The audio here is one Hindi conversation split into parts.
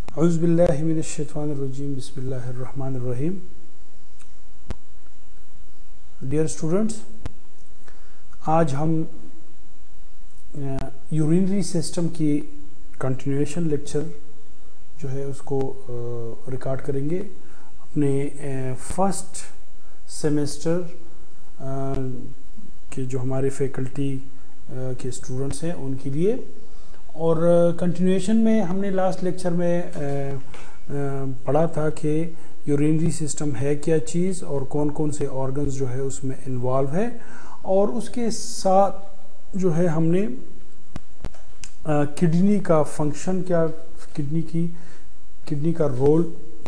औज़ुबिल्लाहि मिनश्शैतानिर्रजीम बिस्मिल्लाहिर्रहमानिर्रहीम। डियर स्टूडेंट्स, आज हम यूरिनरी सिस्टम की कंटिन्यूएशन लेक्चर जो है उसको रिकॉर्ड करेंगे अपने फर्स्ट सेमेस्टर के जो हमारे फैकल्टी के स्टूडेंट्स हैं उनके लिए। और कंटिन्यूएशन में हमने लास्ट लेक्चर में पढ़ा था कि यूरिनरी सिस्टम है क्या चीज़ और कौन कौन से ऑर्गन्स जो है उसमें इन्वॉल्व है, और उसके साथ जो है हमने किडनी का फंक्शन क्या, किडनी का रोल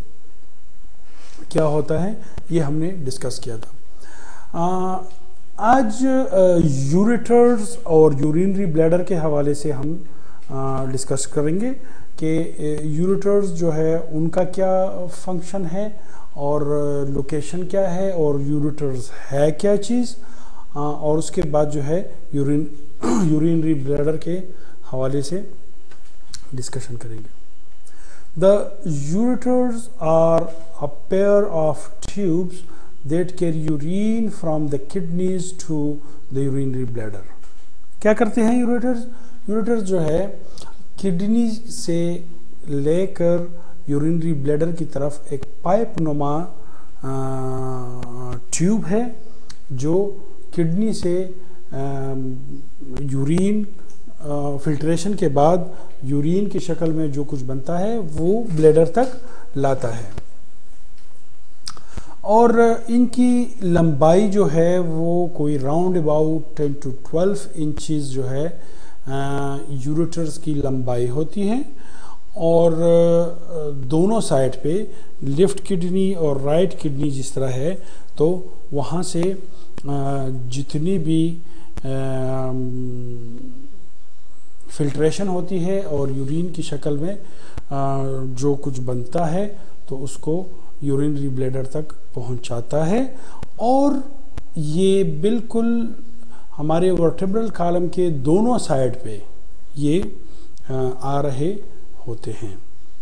क्या होता है, ये हमने डिस्कस किया था। आज यूरेटर्स और यूरिनरी ब्लैडर के हवाले से हम डिस्कस करेंगे कि यूरेटर्स जो है उनका क्या फंक्शन है और लोकेशन क्या है और यूरेटर्स है क्या चीज़, और उसके बाद जो है यूरिनरी ब्लैडर के हवाले से डिस्कशन करेंगे। The ureters are a pair of tubes that carry urine from the kidneys to the urinary bladder. क्या करते हैं यूरेटर्स? यूरेटर्स जो है किडनी से लेकर यूरिनरी ब्लैडर की तरफ एक पाइप नुमा ट्यूब है जो किडनी से यूरिन फिल्ट्रेशन के बाद यूरिन की शक्ल में जो कुछ बनता है वो ब्लैडर तक लाता है। और इनकी लंबाई जो है वो कोई राउंड अबाउट 10 to 12 इंचेस जो है यूरेटर्स की लंबाई होती है। और दोनों साइड पे लेफ्ट किडनी और राइट किडनी जिस तरह है तो वहाँ से जितनी भी फिल्ट्रेशन होती है और यूरिन की शक्ल में जो कुछ बनता है तो उसको यूरिनरी ब्लैडर तक पहुंचाता है। और ये बिल्कुल हमारे वर्टेब्रल कॉलम के दोनों साइड पे ये आ रहे होते हैं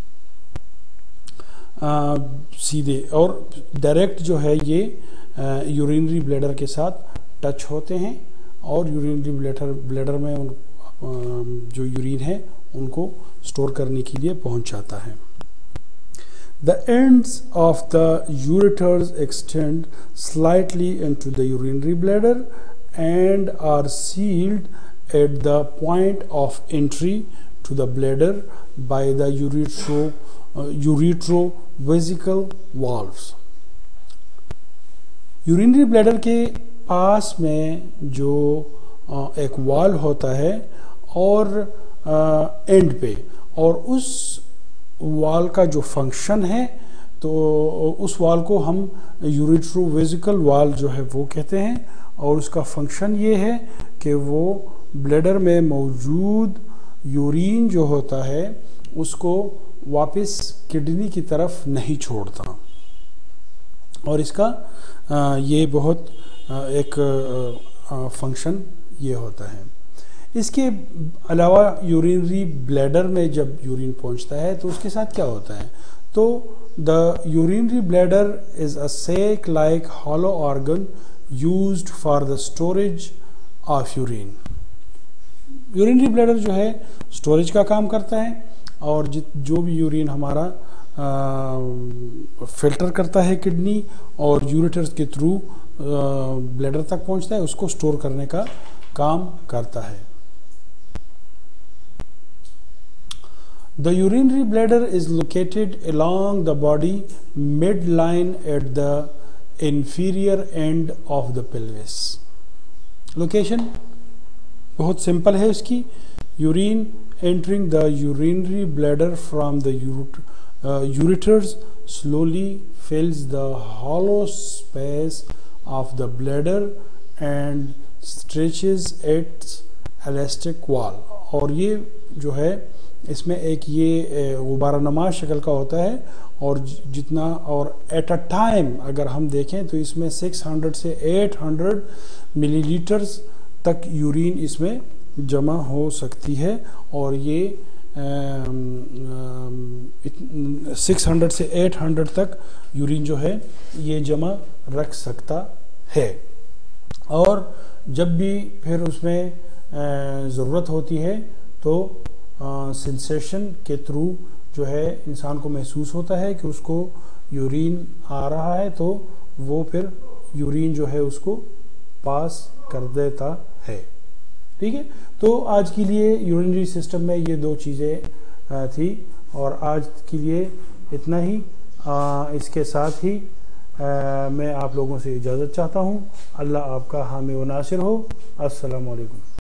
सीधे, और डायरेक्ट जो है ये यूरिनरी ब्लैडर के साथ टच होते हैं और यूरिनरी ब्लैडर में जो यूरिन है उनको स्टोर करने के लिए पहुंचाता है। The ends of the ureters extend slightly into the urinary bladder and are sealed at the point of entry to the bladder by the uretrovesical valves. Urinary bladder के पास में जो एक वाल्व होता है और एंड पे, और उस वाल का जो फंक्शन है तो उस वाल को हम यूरेट्रोवेजिकल वाल जो है वो कहते हैं। और उसका फंक्शन ये है कि वो ब्लैडर में मौजूद यूरिन जो होता है उसको वापस किडनी की तरफ नहीं छोड़ता, और इसका ये बहुत एक फंक्शन ये होता है। इसके अलावा यूरिनरी ब्लैडर में जब यूरिन पहुंचता है तो उसके साथ क्या होता है, तो the urinary bladder is a sac like hollow organ used for the storage of urine. Urinary bladder जो है स्टोरेज का काम करता है, और जो भी यूरिन हमारा फिल्टर करता है किडनी और यूरेटर्स के थ्रू ब्लैडर तक पहुंचता है, उसको स्टोर करने का काम करता है। The urinary bladder is located along the body midline at the inferior end of the pelvis. Location बहुत सिंपल है इसकी। Urine entering the urinary bladder from the ureters slowly fills the hollow space of the bladder and stretches its elastic wall। और ये जो है इसमें एक ये गुब्बारानुमा शक्ल का होता है, और जितना और एट अ टाइम अगर हम देखें तो इसमें 600 से 800 मिलीलीटर्स तक यूरिन इसमें जमा हो सकती है। और ये 600 से 800 तक यूरिन जो है ये जमा रख सकता है। और जब भी फिर उसमें ज़रूरत होती है तो सेंसेशन के थ्रू जो है इंसान को महसूस होता है कि उसको यूरिन आ रहा है, तो वो फिर यूरिन जो है उसको पास कर देता है। ठीक है, तो आज के लिए यूरिनरी सिस्टम में ये 2 चीज़ें थी और आज के लिए इतना ही। इसके साथ ही मैं आप लोगों से इजाज़त चाहता हूँ। अल्लाह आपका हामी व नासिर हो। अस्सलामु अलैकुम।